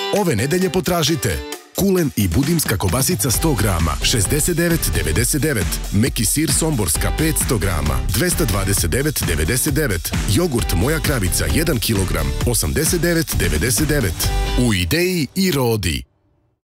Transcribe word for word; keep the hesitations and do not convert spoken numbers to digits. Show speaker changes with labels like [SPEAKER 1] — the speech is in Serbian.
[SPEAKER 1] Ove nedelje potražite kulen i budimska kobasica sto grama, šezdeset devet devedeset devet. Meki sir somborska petsto grama, dvesta dvadeset devet devedeset devet. Jogurt Moja kravica jedan kilogram, osamdeset devet devedeset devet. U Ideji i Rodi.